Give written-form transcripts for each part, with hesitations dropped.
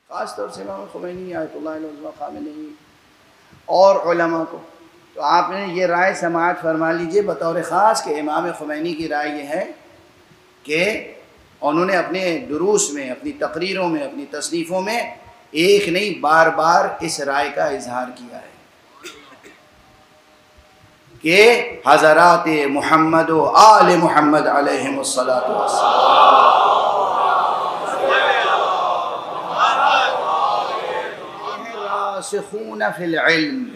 ख़ास तौर से इमाम ख़ुमैनी आयतुल्लाह अलैहि ख़ामेनी और उलमा को। तो आपने ये राय समाअत फरमा लीजिए बतौर ख़ास कि इमाम ख़ुमैनी की राय ये है कि उन्होंने अपने दुरूस में, अपनी तकरीरों में, अपनी तसनीफ़ों में एक नहीं बार बार इस राय का इजहार किया है कि हज़रात मुहम्मद व आले मुहम्मद अलैहिमुस्सलातु रासिखून फिल इल्म,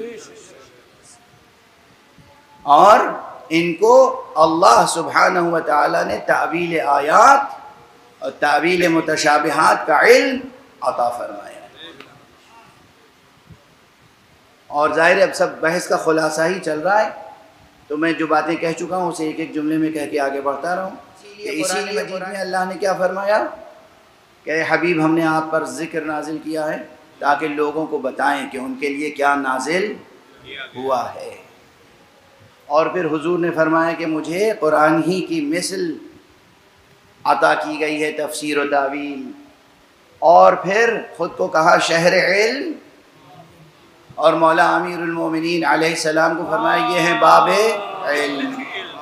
और इनको अल्लाह सुब्हानहु व तआला ने तावील आयात और तावील मुतशाबिहात का इल्म अता फरमाया। और ज़ाहिर अब सब बहस का खुलासा ही चल रहा है, तो मैं जो बातें कह चुका हूँ उसे एक एक जुमले में कह के आगे बढ़ता रहूँ। इसीलिए मजीद में अल्लाह ने क्या फरमाया कि हबीब हमने आप पर ज़िक्र नाजिल किया है ताकि लोगों को बताएं कि उनके लिए क्या नाजिल हुआ है। और फिर हुजूर ने फरमाया कि मुझे कुरान ही की मिसल अता की गई है, तफसीर व तावील। और फिर ख़ुद को कहा शहर इल्म, और मौला अमीरुल मोमिनीन अलैहिस्सलाम को फरमाया ये है बाब इल्म।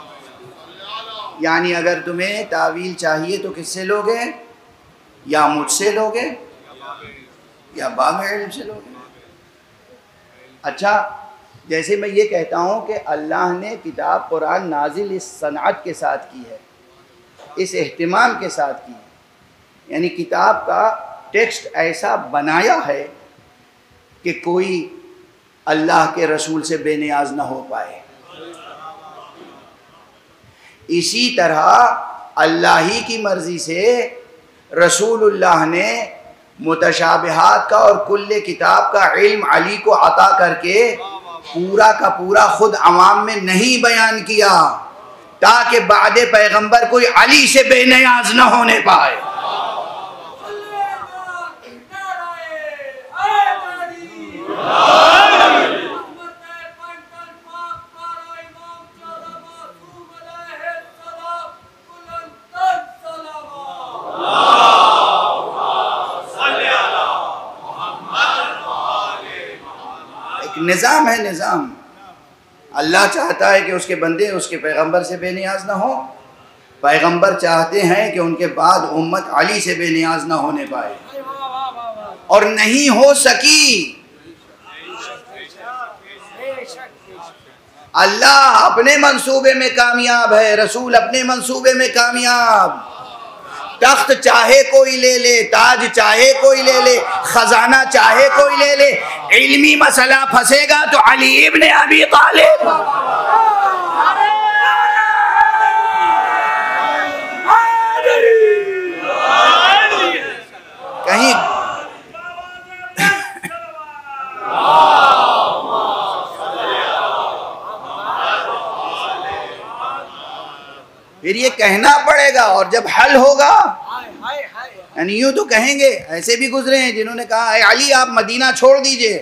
यानी अगर तुम्हें तावील चाहिए तो किससे लोगे? या मुझसे लोगे या बाब इल्म से लोगे। अच्छा, जैसे मैं ये कहता हूँ कि अल्लाह ने किताब कुरान नाजिल इस सनअत के साथ की है, इस एहतिमाम के साथ की है, यानी किताब का टेक्स्ट ऐसा बनाया है कि कोई अल्लाह के रसूल से बेनियाज ना हो पाए। इसी तरह अल्लाह ही की मर्ज़ी से रसूलुल्लाह ने मुतशाबिहात का और कुल्ले किताब का इल्म अली को अता करके पूरा का पूरा खुद अवाम में नहीं बयान किया ताकि बादे पैगंबर कोई अली से बेनियाज न होने पाए। निज़ाम है, निज़ाम। अल्लाह चाहता है कि उसके बंदे उसके पैगंबर से बेनियाज ना हो, पैगंबर चाहते हैं कि उनके बाद उम्मत अली से बेनियाज ना होने पाए, और नहीं हो सकी। अल्लाह अपने मंसूबे में कामयाब है, रसूल अपने मंसूबे में कामयाब। तख्त चाहे कोई ले ले, ताज चाहे कोई ले ले, खजाना चाहे कोई ले ले, इल्मी मसला फंसेगा तो अली इब्न अबी तालिब। कहीं फिर ये कहना पड़ेगा, और जब हल होगा यानी यूँ तो कहेंगे, ऐसे भी गुजरे हैं जिन्होंने कहा है अली आप मदीना छोड़ दीजिए।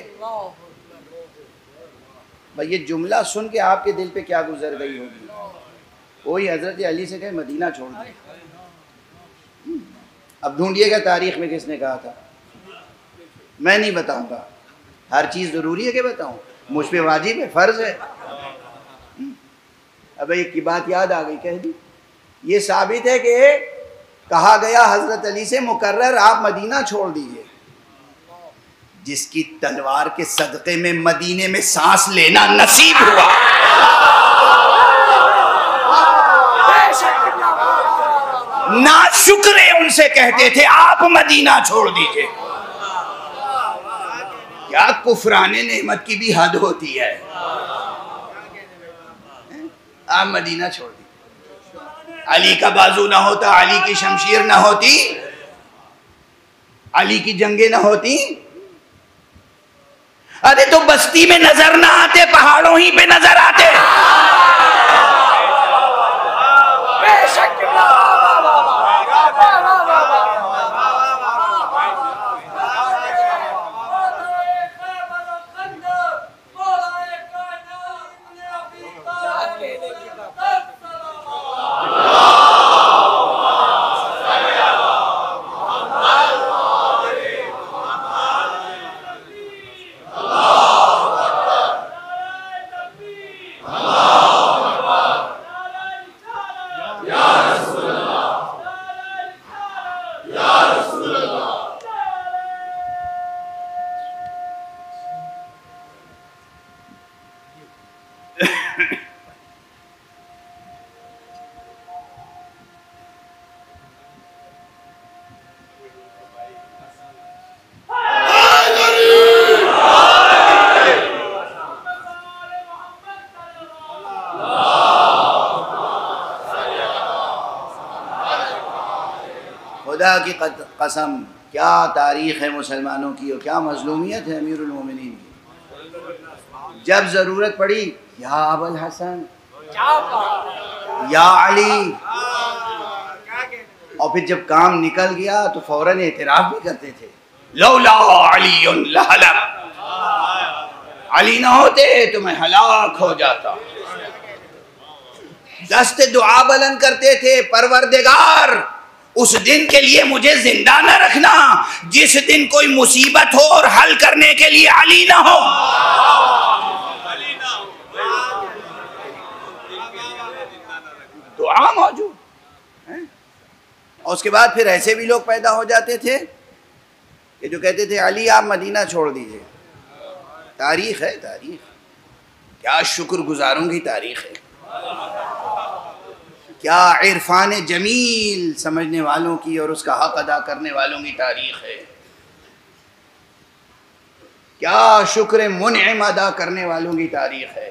भाई ये जुमला सुन के आपके दिल पे क्या गुजर गई होगी? कोई हजरत अली से कहे मदीना छोड़ दे। अब ढूंढिएगा तारीख में किसने कहा था, मैं नहीं बताऊंगा। हर चीज़ ज़रूरी है कि बताऊं? मुझ पे वाजिब है, फ़र्ज़ है। अब एक की बात याद आ गई, कह दी। ये साबित है कि कहा गया हजरत अली से मुकर्रर आप मदीना छोड़ दीजिए। जिसकी तलवार के सदक़े में मदीने में सांस लेना नसीब हुआ, नाशुक्रे उनसे कहते थे आप मदीना छोड़ दीजिए। क्या कुफराने नेमत की भी हद होती है। आप मदीना छोड़ दीजिए। अली का बाजू ना होता, अली की शमशीर ना होती, अली की जंगें ना होती। अरे तो बस्ती में नजर ना आते, पहाड़ों ही पे नजर आते। की कसम, क्या तारीख़ है मुसलमानों की और क्या मज़लूमियत है अमीरुल मोमिनीन की। जब ज़रूरत पड़ी या अबुल हसन, या अली, और फिर जब काम निकल गया तो फ़ौरन एतराफ़ भी करते थे, लौला अली लहलक, अली ना होते तो मैं हलाक हो जाता। दस्ते दुआ बुलंद करते थे, परवरदिगार उस दिन के लिए मुझे जिंदा न रखना जिस दिन कोई मुसीबत हो और हल करने के लिए अली ना हो। दुआ मौजूद है। और उसके बाद फिर ऐसे भी लोग पैदा हो जाते थे कि जो कहते थे अली आप मदीना छोड़ दीजिए। तारीख है, तारीख क्या शुक्रगुजारों की तारीख है, क्या इरफान जमील समझने वालों की और उसका हक अदा करने वालों की तारीख है, क्या शुक्र मुनइम अदा करने वालों की तारीख है।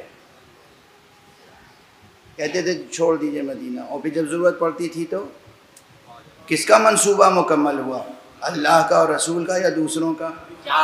कहते थे छोड़ दीजिए मदीना, और फिर जब ज़रूरत पड़ती थी तो किसका मंसूबा मुकम्मल हुआ, अल्लाह का और रसूल का या दूसरों का?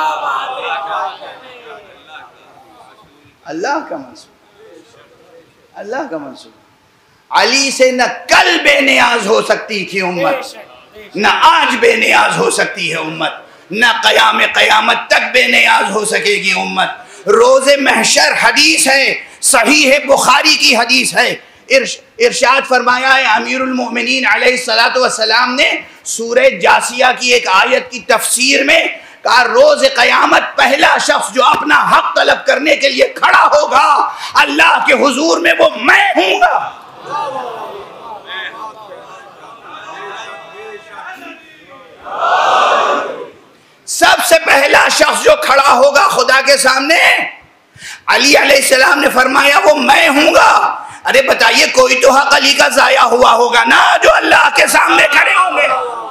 अल्लाह का मंसूबा, अल्लाह का मंसूबा। अली से न कल बेनियाज हो सकती थी उम्मत, न आज बेनियाज हो सकती है उम्मत, न क़यामत तक बेनियाज हो सकेगी उम्मत। रोज़े महशर हदीस है, सही है, बुखारी की हदीस है, इरशाद फरमाया है अमीरुल मोमिनीन अलैहिस्सलातु वस्सलाम ने सूरह जासिया की एक आयत की तफसीर में कहा, रोज़ क़यामत पहला शख्स जो अपना हक तलब करने के लिए खड़ा होगा अल्लाह के हुजूर में वो मैं हूँगा। सबसे पहला शख्स जो खड़ा होगा खुदा के सामने, अली अलैहिस्सलाम ने फरमाया वो मैं हूँगा। अरे बताइए कोई तो हक अली का ज़ाया हुआ होगा ना जो अल्लाह के सामने खड़े होंगे।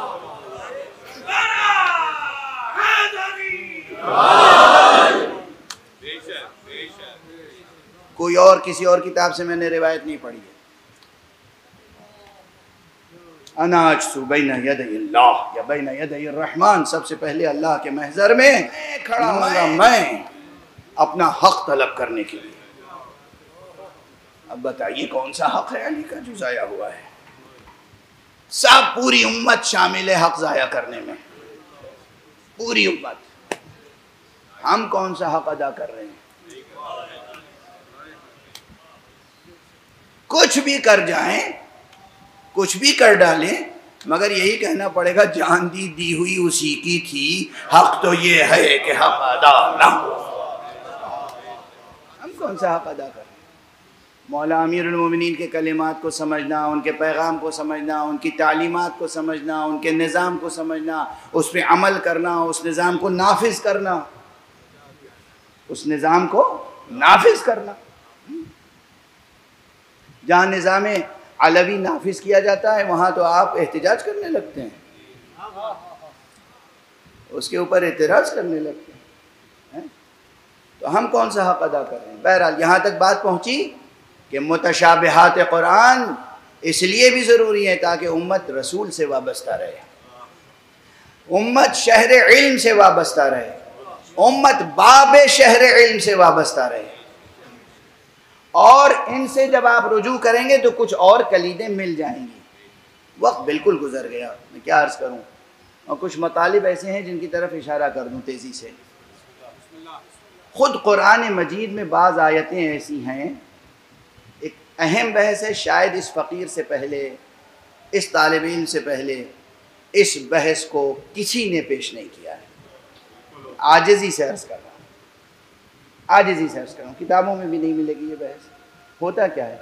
कोई और किसी और किताब से मैंने रिवायत नहीं पढ़ी है। अनाजसु बैन यदैल्लाह या बैन यदैर रहमान, सबसे पहले अल्लाह के महज़र में खड़ा होगा मैं अपना हक तलब करने के लिए। अब बताइए कौन सा हक है अली का जो ज़ाया हुआ है? सब पूरी उम्मत शामिल है हक ज़ाया करने में, पूरी उम्मत। हम कौन सा हक अदा कर रहे हैं? कुछ भी कर जाएं, कुछ भी कर डालें, मगर यही कहना पड़ेगा जान दी हुई उसी की थी, हक तो ये है कि हक अदा ना हो। हम कौन सा हक अदा कर रहे हैं? मौला अमीरुल मोमिनीन के कलिमात को समझना, उनके पैगाम को समझना, उनकी तालीमात को समझना, उनके निज़ाम को समझना, उस पर अमल करना, उस निज़ाम को नाफिज करना, उस निज़ाम को नाफिज करना। जहाँ निज़ाम अलवी नाफिज किया जाता है वहाँ तो आप एहतिजाज करने लगते हैं, उसके ऊपर एतराज़ करने लगते हैं। तो हम कौन सा हक अदा कर रहे हैं? बहरहाल यहाँ तक बात पहुँची कि मुतशाबिहात कुरान इसलिए भी ज़रूरी है ताकि उम्मत रसूल से वाबस्ता रहे, उम्मत शहर इल्म से वाबस्ता रहे, उम्मत बाब शहर इल्म से वाबस्ता रहे। और इनसे जब आप रुजू करेंगे तो कुछ और कलीदें मिल जाएंगी। वक्त बिल्कुल गुजर गया, मैं क्या अर्ज़ करूं, और कुछ मतालिब ऐसे हैं जिनकी तरफ इशारा कर दूं तेज़ी से। ख़ुद कुरान मजीद में बाज़ आयतें ऐसी हैं, एक अहम बहस है, शायद इस फ़कीर से पहले, इस तालिब इल्म से पहले इस बहस को किसी ने पेश नहीं किया है। आजिज़ी से अर्ज़ कर रहा हूँ, आजिज़ी से अर्ज़ कर रहा हूँ, किताबों में भी नहीं मिलेगी ये बहस। होता क्या है,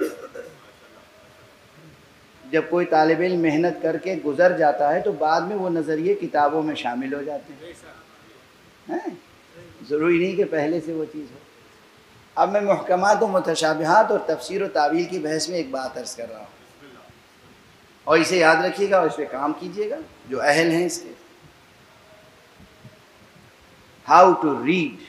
जब कोई तालिब इल्म मेहनत करके गुज़र जाता है तो बाद में वो नज़रिए किताबों में शामिल हो जाते हैं। ज़रूरी नहीं कि पहले से वो चीज़ हो। अब मैं मुहकमात व मुतशाबिहात और तफसीर व तावील की बहस में एक बात अर्ज़ कर रहा हूँ, और इसे याद रखिएगा और इस पर काम कीजिएगा जो अहल हैं इसके। How to read,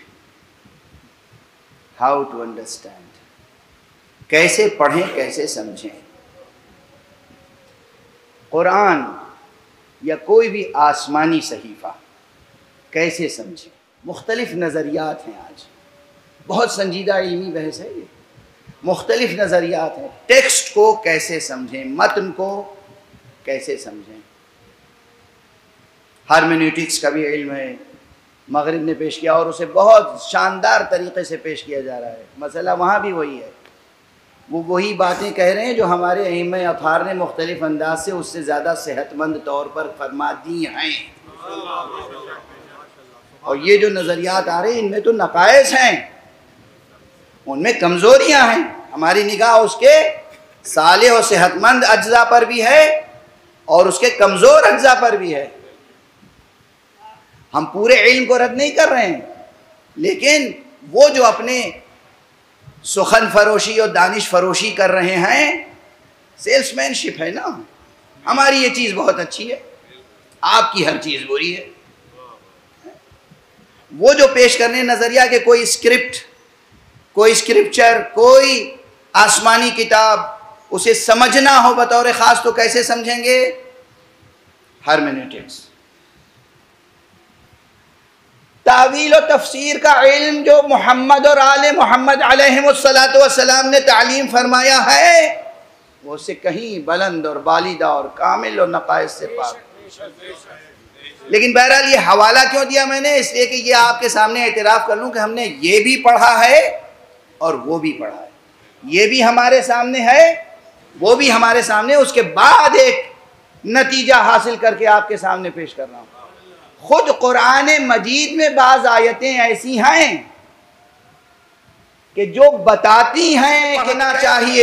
how to understand, कैसे पढ़ें, कैसे समझें। कुरान या कोई भी आसमानी सहीफ़ा कैसे समझें? मुख्तलिफ नज़रियात हैं। आज बहुत संजीदा इल्मी बहस है ये, मुख्तलिफ नज़रियात हैं। टेक्स्ट को कैसे समझें, मतन को कैसे समझें। हार्मेन्यूटिक्स का भी इल्म है, मगरिब ने पेश किया और उसे बहुत शानदार तरीक़े से पेश किया जा रहा है। मसला वहाँ भी वही है, वो वही बातें कह रहे हैं जो हमारे अइम्मा अथहार ने मुख्तलिफ अंदाज से उससे ज़्यादा सेहतमंद तौर पर फरमा दी हैं। और ये जो नज़रियात आ रहे हैं इनमें तो नकाइस हैं, उनमें कमज़ोरियाँ हैं। हमारी निगाह उसके साले और सेहतमंद अज्जा पर भी है और उसके कमज़ोर अज्जा पर भी है। हम पूरे इल्म को रद्द नहीं कर रहे हैं, लेकिन वो जो अपने सुखन फरोशी और दानिश फरोशी कर रहे हैं, सेल्समैनशिप है ना। हमारी ये चीज़ बहुत अच्छी है, आपकी हर चीज़ बुरी है। वो जो पेश करने नज़रिया के कोई स्क्रिप्ट, कोई स्क्रिप्चर, कोई आसमानी किताब उसे समझना हो बतौर ख़ास तो कैसे समझेंगे? हर्मेनेटिक्स, तावील और तफसीर का इल्म जो मोहम्मद और आले मोहम्मद अलैहिमुस्सलातु वस्सलाम ने तालीम फरमाया है, वो उससे कहीं बुलंद और बालिदा और कामिल और नकाइस से पाक। लेकिन बहरहाल ये हवाला क्यों दिया मैंने? इसलिए कि ये आपके सामने एतराफ़ कर लूँ कि हमने ये भी पढ़ा है और वो भी पढ़ा है। ये भी हमारे सामने है, वो भी हमारे सामने, उसके बाद एक नतीजा हासिल करके आपके सामने पेश कर रहा हूँ। खुद कुरान मजीद में बाज़ आयतें ऐसी हैं कि जो बताती हैं कि ना चाहिए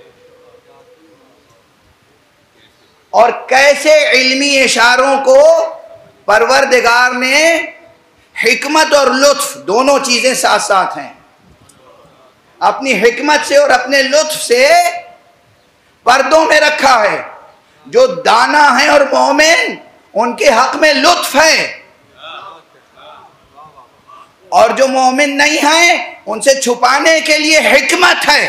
और कैसे इल्मी इशारों को परवरदिगार ने हिकमत और लुत्फ दोनों चीजें साथ साथ हैं, अपनी हिकमत से और अपने लुत्फ से पर्दों में रखा है। जो दाना है और मोमिन उनके हक में लुत्फ है, और जो मोमिन नहीं है उनसे छुपाने के लिए हिकमत है।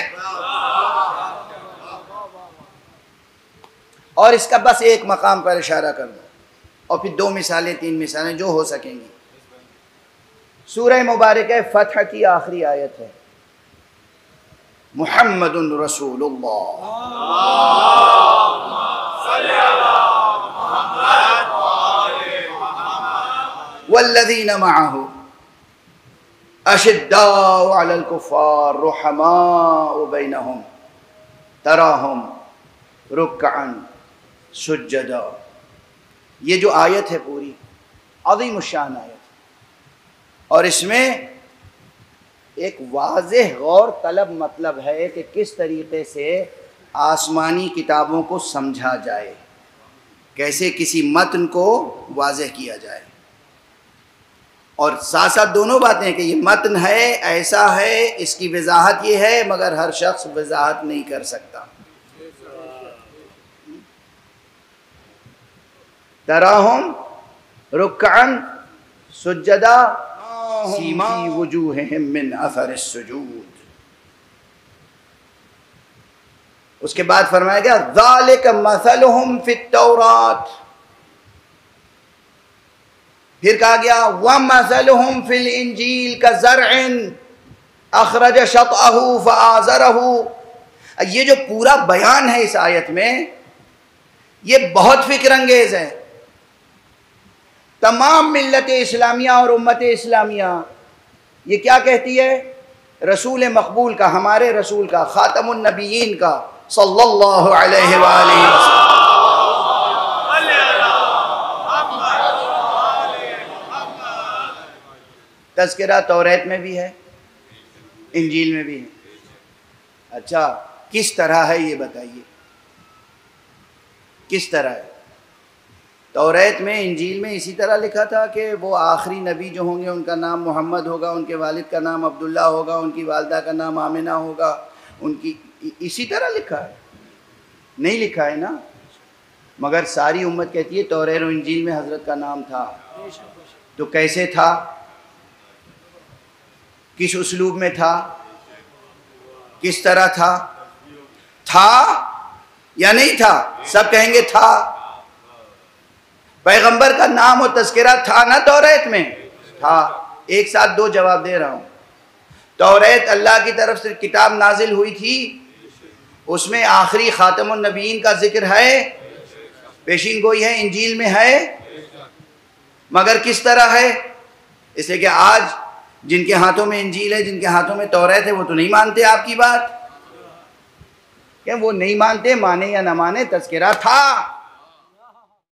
और इसका बस एक मकाम पर इशारा कर दो और फिर 2 मिसालें 3 मिसालें जो हो सकेंगी। सूरह मुबारक फतह की आखिरी आयत है, मुहम्मदुन रसूलुल्लाह वल्लज़ीना मअहू अशिद्दाउ अलल कुफ़्फ़ार रुहमाउ बैनहुम तराहुम रुक्अन सुज्जदा। ये जो आयत है पूरी अज़ीम शान आयत, और इसमें एक वाज़ेह गौर तलब मतलब है कि किस तरीक़े से आसमानी किताबों को समझा जाए, कैसे किसी मतन को वाज़ेह किया जाए। और साथ साथ दोनों बातें कि ये मतन है, ऐसा है, इसकी वजाहत ये है, मगर हर शख्स वजाहत नहीं कर सकता। तराहुम रुक्अन सुज्जदा सीमा वजूहिहिम मिन अथरिस सुजूद। उसके बाद फरमाया गया ज़ालिका मसलुहुम फित तौरात। फिर कहा गया व मसलुहुम फिल इंजील का ज़रअन अखरज शतअहु फआज़रहु। ये जो पूरा बयान है इस आयत में, ये बहुत फिक्र अंगेज़ है। तमाम मिल्लत इस्लामिया और उम्मत इस्लामिया ये क्या कहती है? रसूल मकबूल का, हमारे रसूल का, ख़ातमुन नबिय्यीन का सल्लल्लाहु अलैहि वसल्लम तज़किरा तौरात में भी है, इंजील में भी है। अच्छा, किस तरह है ये बताइए, किस तरह है? तौरात में, इंजील में इसी तरह लिखा था कि वो आखिरी नबी जो होंगे उनका नाम मोहम्मद होगा, उनके वालिद का नाम अब्दुल्ला होगा, उनकी वालदा का नाम आमिना होगा, उनकी इसी तरह लिखा है? नहीं लिखा है ना। मगर सारी उम्मत कहती है तौरात और इंजील में हज़रत का नाम था। तो कैसे था, किस उसलूब में था, किस तरह था? था या नहीं था? सब कहेंगे था। पैगंबर का नाम और तज़किरा था ना तौरात में? था। एक साथ दो जवाब दे रहा हूँ। तौरात अल्लाह की तरफ से किताब नाजिल हुई थी, उसमें आखिरी ख़ातमुन नबीयीन का जिक्र है, पेशीन गोई है, इंजील में है, मगर किस तरह है? इसलिए कि आज जिनके हाथों में इंजील है, जिनके हाथों में तौरात है, वो तो नहीं मानते आपकी बात। क्या वो नहीं मानते? माने या ना माने, तज़किरा था।